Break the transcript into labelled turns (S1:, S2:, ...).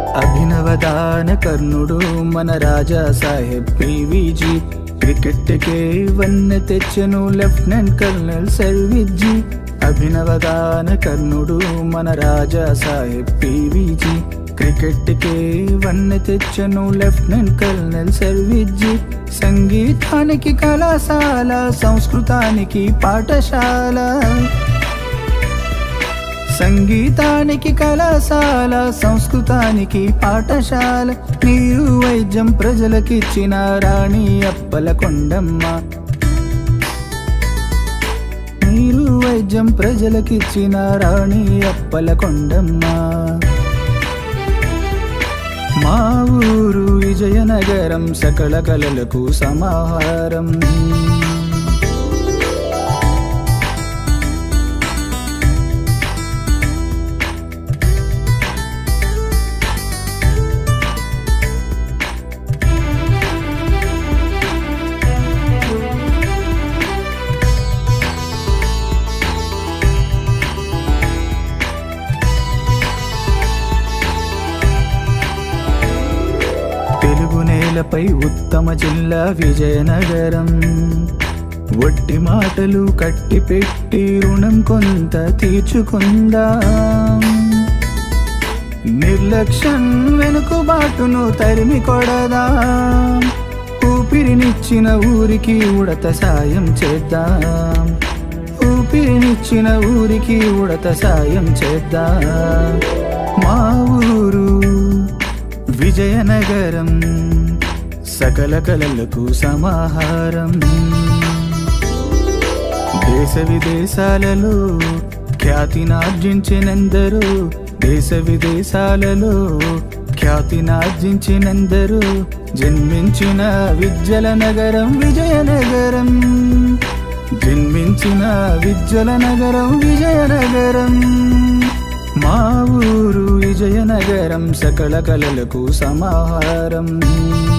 S1: అభినవదాన కర్ణుడు మన రాజా సాహెబ్ పీవీజీ క్రికెట్ కే వన్నె తెచ్చెను లెఫ్టినెంట్ కర్నల్ సర్విజ్జీ అభినవదాన కర్ణుడు మన రాజా సాహెబ్ పీవీజీ క్రికెట్ కే వన్నె తెచ్చెను లెఫ్టినెంట్ కర్నల్ సర్విజ్జీ సంగీతానికి కళాశాల సంస్కృతానికి పాఠశాల సంగీతానికి కళాశాల సంస్కృతానికి పాఠశాల నీరు వైద్యం ప్రజలకిచ్చిన రాణి అప్పల కొండమ్మ నీరు వైద్యం ప్రజలకిచ్చిన రాణి అప్పల కొండమ్మ మా ఊరు విజయనగరం సకల కళలకు సమాహారం తెలుగు నేలపై ఉత్తమ జిల్లా విజయనగరం వట్టి మాటలు కట్టి పెట్టి రుణం కొంత తీర్చుకుందాం నిర్లక్ష్యం వెనుకబాటును తరిమి కొడదాం ఊపిరినిచ్చిన ఊరికి ఉడత సాయం చేద్దాం ఊపిరినిచ్చిన ఊరికి ఉడత సాయం చేద్దాం మా ఊరు విజయనగరం సకల కళలకు సమాహారం దేశ విదేశాలలో ఖ్యాతినార్జించినందరూ దేశ విదేశాలలో ఖ్యాతినార్జించినందరూ జన్మించిన విద్యల నగరం విజయనగరం జన్మించిన విద్యల నగరం విజయనగరం మా ఊరు విజయనగరం సకల కళలకు సమాహారం